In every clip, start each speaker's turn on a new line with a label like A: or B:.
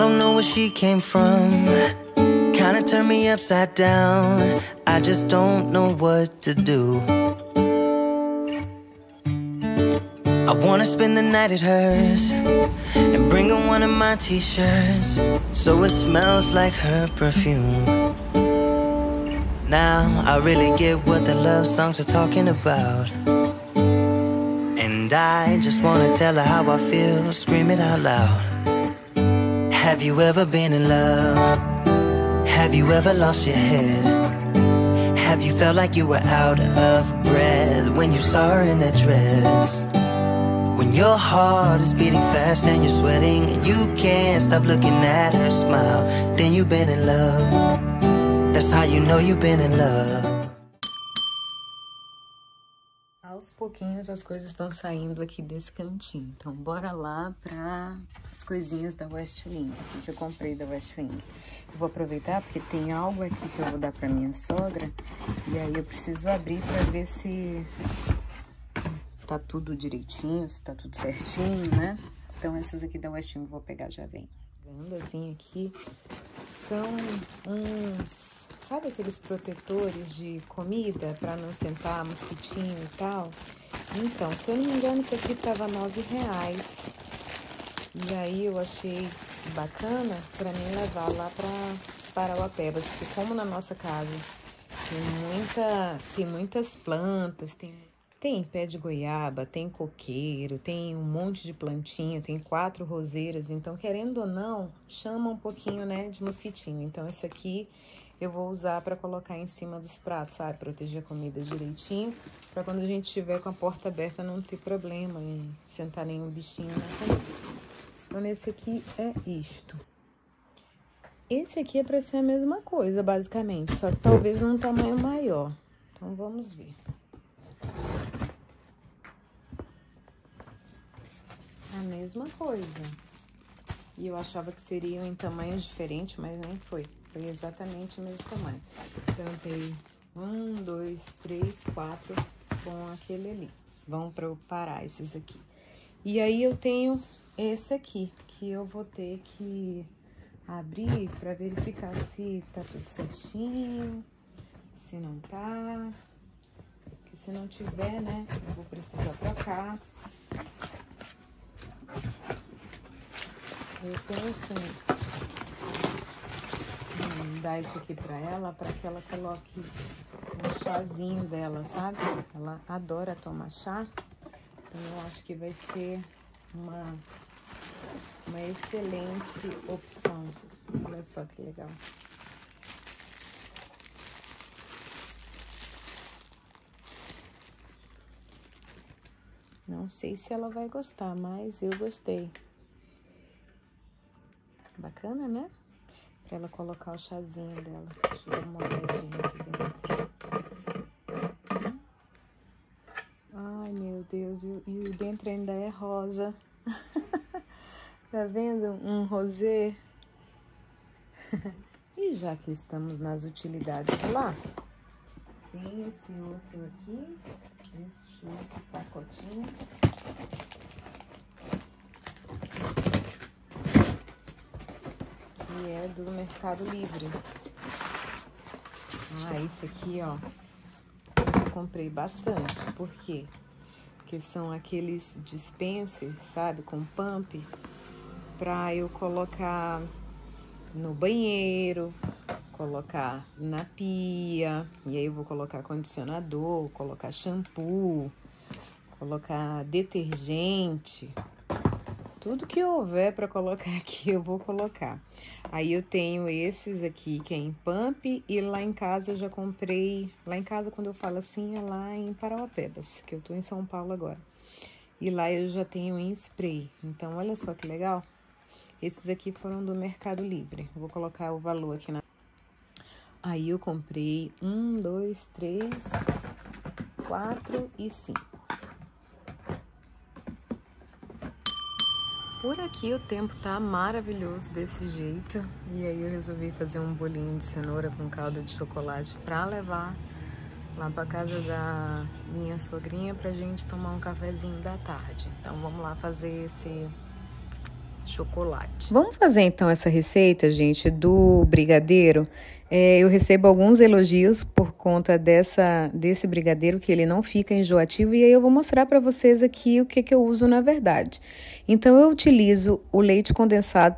A: don't know where she came from. Kinda turned me upside down. I just don't know what to do. I wanna spend the night at hers and bring her one of my t-shirts, so it smells like her perfume. Now I really get what the love songs are talking about, and I just wanna tell her how I feel, scream it out loud. Have you ever been in love? Have you ever lost your head? Have you felt like you were out of breath when you saw her in that dress? When your heart is beating fast and you're sweating and you can't stop looking at her smile, then you've been in love. That's how you know you've been in love.
B: Aos pouquinhos as coisas estão saindo aqui desse cantinho. Então bora lá para as coisinhas da Westwing, que eu comprei da Westwing. Eu vou aproveitar porque tem algo aqui que eu vou dar para minha sogra, e aí eu preciso abrir para ver se tá tudo direitinho, se tá tudo certinho, né? Então essas aqui da Westwing eu vou pegar, já vem. Assim aqui são uns, sabe aqueles protetores de comida para não sentar mosquitinho e tal? Então, se eu não me engano, isso aqui tava R$9. E aí eu achei bacana para mim levar lá para Parauapebas, porque como na nossa casa tem muitas plantas, tem pé de goiaba, tem coqueiro, tem um monte de plantinha, tem 4 roseiras, então, querendo ou não, chama um pouquinho, né, de mosquitinho. Então, esse aqui eu vou usar para colocar em cima dos pratos, sabe? Proteger a comida direitinho, para quando a gente estiver com a porta aberta não ter problema em sentar nenhum bichinho na comida. Então, nesse aqui é isto. Esse aqui é para ser a mesma coisa, basicamente, só que talvez um tamanho maior. Então, vamos ver. A mesma coisa. E eu achava que seriam em tamanhos diferentes, mas nem foi. Foi exatamente o mesmo tamanho. Então, eu tenho 1, 2, 3, 4 com aquele ali. Vão preparar esses aqui. E aí, eu tenho esse aqui, que eu vou ter que abrir para verificar se tá tudo certinho, se não tá. Porque se não tiver, né, eu vou precisar trocar. Eu penso em dar isso aqui pra ela, para que ela coloque um chazinho dela, sabe? Ela adora tomar chá, então eu acho que vai ser uma excelente opção. Olha só que legal. Não sei se ela vai gostar, mas eu gostei. Bacana, né? Pra ela colocar o chazinho dela. Deixa eu dar uma olhadinha aqui dentro. Ai, meu Deus. E o dentro ainda é rosa. Tá vendo? Um rosé. E já que estamos nas utilidades lá, tem esse outro aqui. Este outro pacotinho. Que é do Mercado Livre. Ah, esse aqui, ó. Esse eu comprei bastante. Por quê? Porque são aqueles dispensers, sabe? Com pump. Pra eu colocar no banheiro, colocar na pia. E aí eu vou colocar condicionador, colocar shampoo, colocar detergente. Tudo que houver para colocar aqui, eu vou colocar. Aí eu tenho esses aqui, que é em pump, e lá em casa eu já comprei... Lá em casa, quando eu falo assim, é lá em Parauapebas, que eu tô em São Paulo agora. E lá eu já tenho em spray. Então, olha só que legal. Esses aqui foram do Mercado Livre. Vou colocar o valor aqui na... Aí eu comprei 1, 2, 3, 4 e 5. Por aqui o tempo tá maravilhoso desse jeito, e aí eu resolvi fazer um bolinho de cenoura com calda de chocolate pra levar lá pra casa da minha sogrinha pra gente tomar um cafezinho da tarde. Então vamos lá fazer chocolate. Vamos fazer então essa receita, gente, do brigadeiro. Eu recebo alguns elogios por conta desse brigadeiro, que ele não fica enjoativo, e aí eu vou mostrar para vocês aqui o que eu uso na verdade. Então, eu utilizo o leite condensado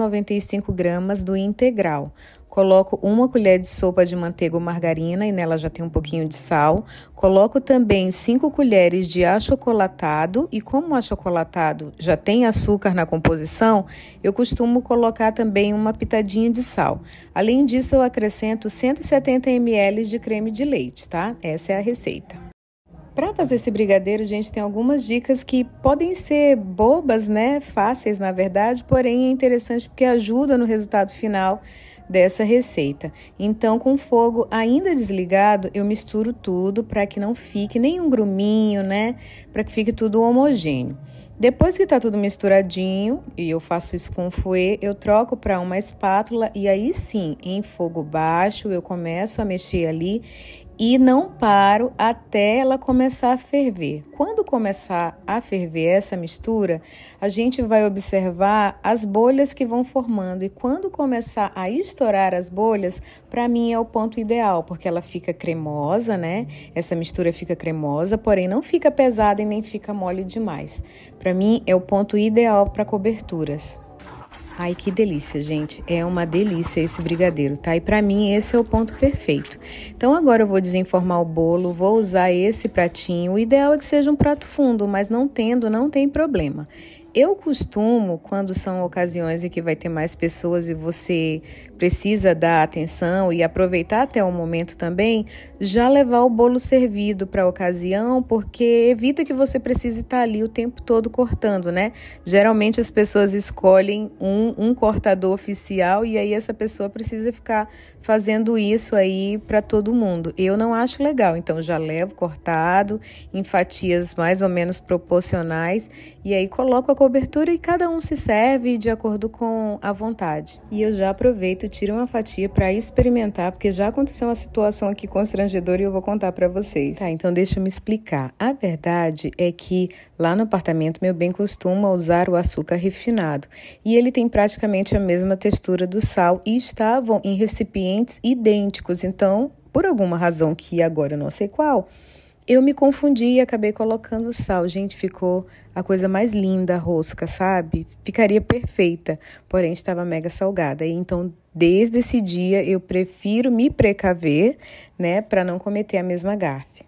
B: 395 gramas do integral. Coloco 1 colher de sopa de manteiga ou margarina e nela já tem um pouquinho de sal. Coloco também 5 colheres de achocolatado e como o achocolatado já tem açúcar na composição, eu costumo colocar também uma pitadinha de sal. Além disso, eu acrescento 170 ml de creme de leite, tá? Essa é a receita. Para fazer esse brigadeiro, gente, tem algumas dicas que podem ser bobas, né? Fáceis, na verdade, porém é interessante porque ajuda no resultado final dessa receita. Então, com o fogo ainda desligado, eu misturo tudo para que não fique nenhum gruminho, né? Para que fique tudo homogêneo. Depois que tá tudo misturadinho, e eu faço isso com fouet, eu troco para uma espátula e aí sim, em fogo baixo, eu começo a mexer ali e não paro até ela começar a ferver. Quando começar a ferver essa mistura, a gente vai observar as bolhas que vão formando. E quando começar a estourar as bolhas, para mim é o ponto ideal, porque ela fica cremosa, né? Essa mistura fica cremosa, porém não fica pesada e nem fica mole demais. Para mim é o ponto ideal para coberturas. Ai, que delícia, gente. É uma delícia esse brigadeiro, tá? E pra mim esse é o ponto perfeito. Então agora eu vou desenformar o bolo, vou usar esse pratinho. O ideal é que seja um prato fundo, mas não tendo, não tem problema. Eu costumo, quando são ocasiões em que vai ter mais pessoas e você precisa dar atenção e aproveitar até o momento também, já levar o bolo servido para a ocasião, porque evita que você precise estar ali o tempo todo cortando, né? Geralmente as pessoas escolhem um cortador oficial e aí essa pessoa precisa ficar fazendo isso aí para todo mundo. Eu não acho legal, então já levo cortado em fatias mais ou menos proporcionais e aí coloco a cobertura e cada um se serve de acordo com a vontade. E eu já aproveito e tiro uma fatia para experimentar, porque já aconteceu uma situação aqui constrangedora e eu vou contar para vocês. Tá, então deixa eu me explicar. A verdade é que lá no apartamento meu bem costuma usar o açúcar refinado e ele tem praticamente a mesma textura do sal e estavam em recipientes idênticos. Então, por alguma razão que agora eu não sei qual, eu me confundi e acabei colocando sal. Gente, ficou a coisa mais linda a rosca, sabe? Ficaria perfeita, porém estava mega salgada. E então, desde esse dia, eu prefiro me precaver, né, para não cometer a mesma gafe.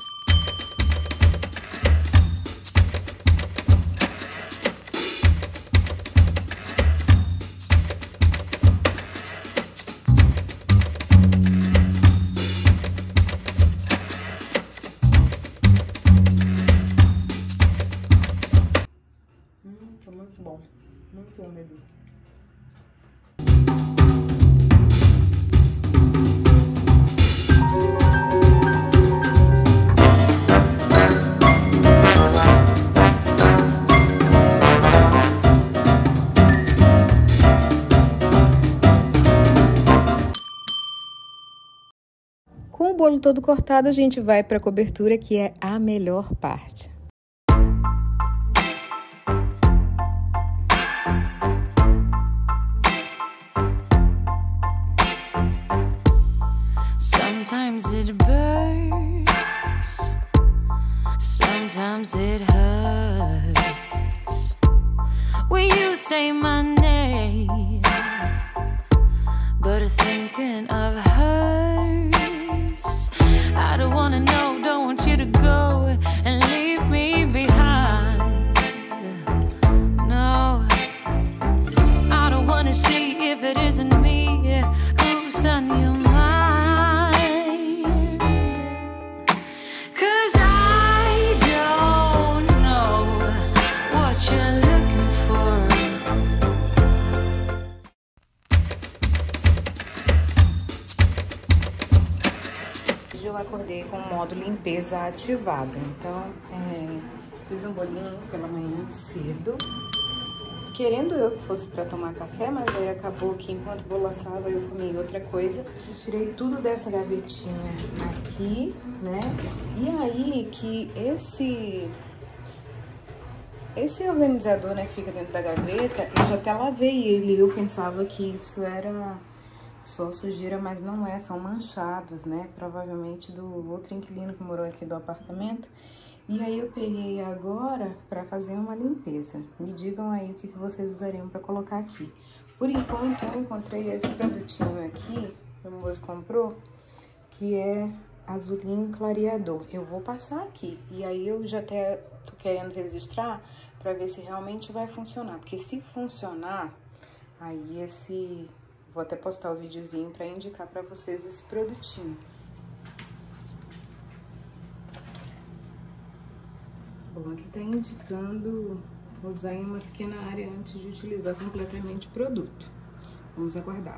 B: Muito bom, muito úmido. Com o bolo todo cortado, a gente vai para a cobertura, que é a melhor parte.
C: Sometimes it burns, sometimes it hurts. When you say my name, but thinking of hers, I don't wanna know, don't want you to go and leave me behind. No, I don't wanna see if it isn't me who's on your mind.
B: Eu acordei com o modo limpeza ativado, então fiz um bolinho pela manhã cedo, querendo eu que fosse para tomar café, mas aí acabou que enquanto o bolo assava eu comi outra coisa. Eu tirei tudo dessa gavetinha aqui, né? E aí que Esse organizador, né, que fica dentro da gaveta, eu já até lavei ele. Eu pensava que isso era só sujeira, mas não é, são manchados, né? Provavelmente do outro inquilino que morou aqui do apartamento. E aí eu peguei agora para fazer uma limpeza. Me digam aí o que vocês usariam para colocar aqui. Por enquanto, eu encontrei esse produtinho aqui, que o moço comprou, que é azulinho clareador. Eu vou passar aqui. E aí eu já até tô querendo registrar para ver se realmente vai funcionar. Porque se funcionar, aí vou até postar o videozinho para indicar para vocês esse produtinho. Bom, aqui tá indicando usar em uma pequena área antes de utilizar completamente o produto. Vamos aguardar.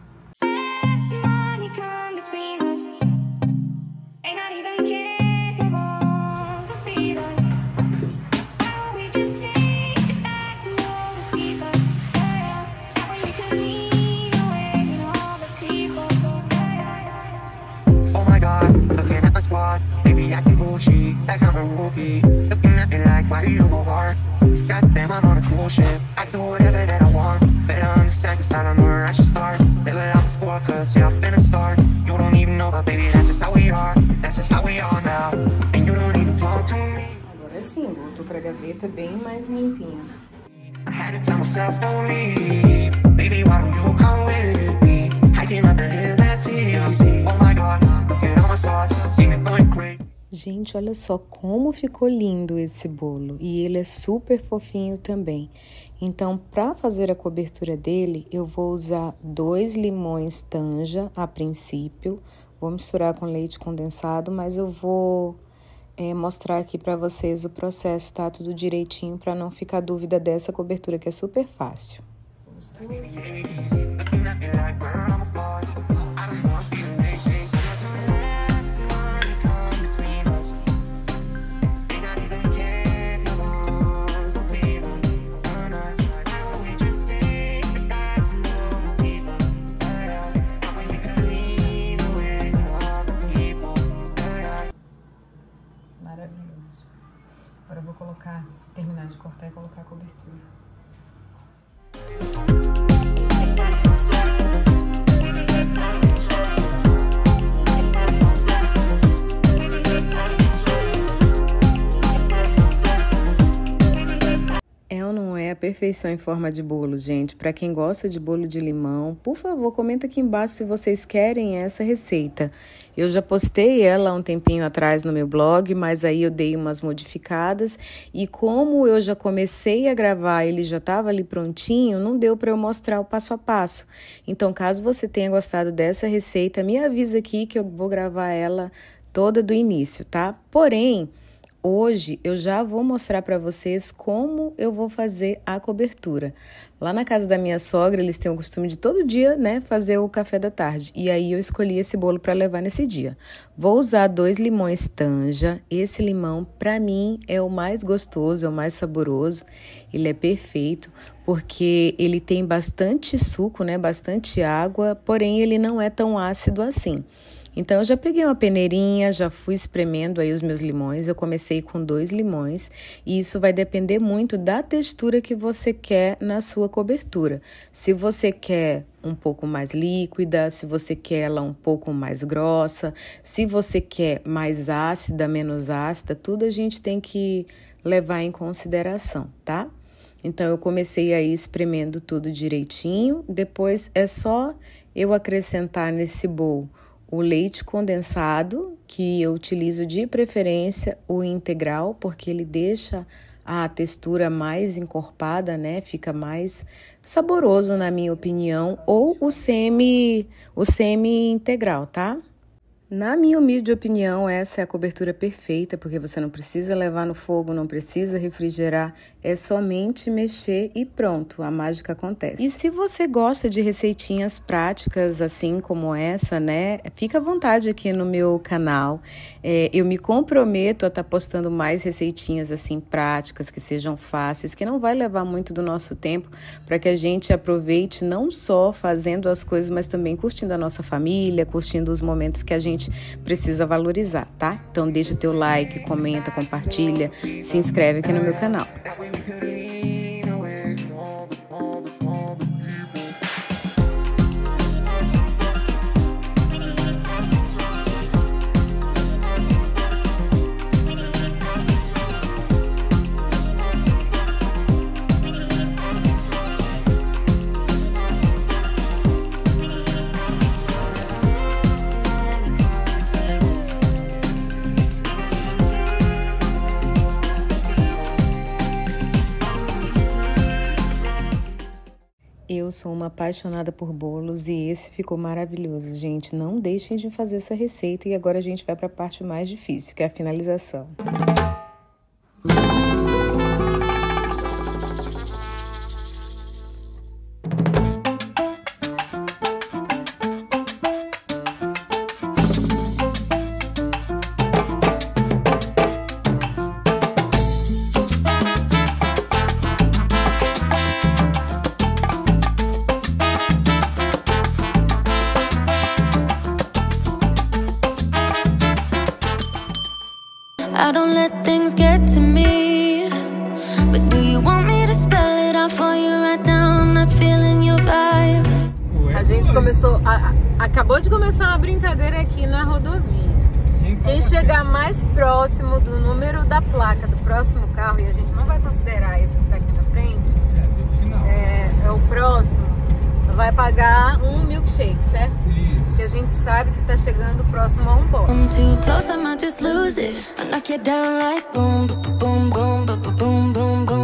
D: Like I'm a rookie, looking at me like, why do you go hard? Goddamn, I'm on a cool ship. I do whatever that I want. Better understand, cause I don't know where I should start. Level out the score, cause yeah, I'm finna start. You don't even know, but baby, that's just how we are. That's just how we are now. And you don't even talk to me.
B: Agora sim, voltou pra gaveta bem mais limpinha.
D: I had to tell myself, don't leave. Baby, why don't you come with me? Hiking up the hill, that's easy. Oh my God, look at all my sauce. See me going crazy.
B: Gente, olha só como ficou lindo esse bolo. E ele é super fofinho também. Então, para fazer a cobertura dele, eu vou usar 2 limões Tanja a princípio. Vou misturar com leite condensado, mas eu vou mostrar aqui para vocês o processo, tá? Tudo direitinho, para não ficar dúvida dessa cobertura, que é super fácil. Maravilhoso. Agora eu vou terminar de cortar e colocar a cobertura. É ou não é a perfeição em forma de bolo, gente? Para quem gosta de bolo de limão, por favor, comenta aqui embaixo se vocês querem essa receita. Eu já postei ela há um tempinho atrás no meu blog, mas aí eu dei umas modificadas e como eu já comecei a gravar, ele já estava ali prontinho, não deu para eu mostrar o passo a passo. Então, caso você tenha gostado dessa receita, me avisa aqui que eu vou gravar ela toda do início, tá? Porém, hoje eu já vou mostrar para vocês como eu vou fazer a cobertura. Lá na casa da minha sogra, eles têm o costume de todo dia, né, fazer o café da tarde. E aí eu escolhi esse bolo para levar nesse dia. Vou usar 2 limões Tanja. Esse limão, para mim, é o mais gostoso, é o mais saboroso. Ele é perfeito porque ele tem bastante suco, né, bastante água, porém ele não é tão ácido assim. Então, eu já peguei uma peneirinha, já fui espremendo aí os meus limões. Eu comecei com 2 limões e isso vai depender muito da textura que você quer na sua cobertura. Se você quer um pouco mais líquida, se você quer ela um pouco mais grossa, se você quer mais ácida, menos ácida, tudo a gente tem que levar em consideração, tá? Então, eu comecei aí espremendo tudo direitinho. Depois, é só eu acrescentar nesse bowl o leite condensado, que eu utilizo de preferência o integral, porque ele deixa a textura mais encorpada, fica mais saboroso, na minha opinião, ou o semi-integral, tá? Na minha humilde opinião, essa é a cobertura perfeita, porque você não precisa levar no fogo, não precisa refrigerar, é somente mexer e pronto, a mágica acontece. E se você gosta de receitinhas práticas assim como essa, fica à vontade aqui no meu canal. Eu me comprometo a estar postando mais receitinhas assim práticas, que sejam fáceis, que não vai levar muito do nosso tempo, para que a gente aproveite não só fazendo as coisas, mas também curtindo a nossa família, curtindo os momentos que a gente gente precisa valorizar, tá? Então deixa teu like, comenta, compartilha, se inscreve aqui no meu canal. Eu sou uma apaixonada por bolos e esse ficou maravilhoso, gente. Não deixem de fazer essa receita e agora a gente vai para a parte mais difícil, que é a finalização.
C: I don't let things get to me, but do you want me to spell it out for you right now? I'm not feeling your vibe.
B: A gente acabou de começar uma brincadeira aqui na rodovia. Quem chegar mais próximo do número da placa do próximo carro, e a gente não vai considerar esse que tá aqui na frente, é o próximo, vai pagar um milkshake, certo? Isso. Que a gente sabe que tá chegando próximo a um bolo.
C: I'm too close, I might just lose it. I knock you down like boom, boom, boom, boom, boom, boom, boom.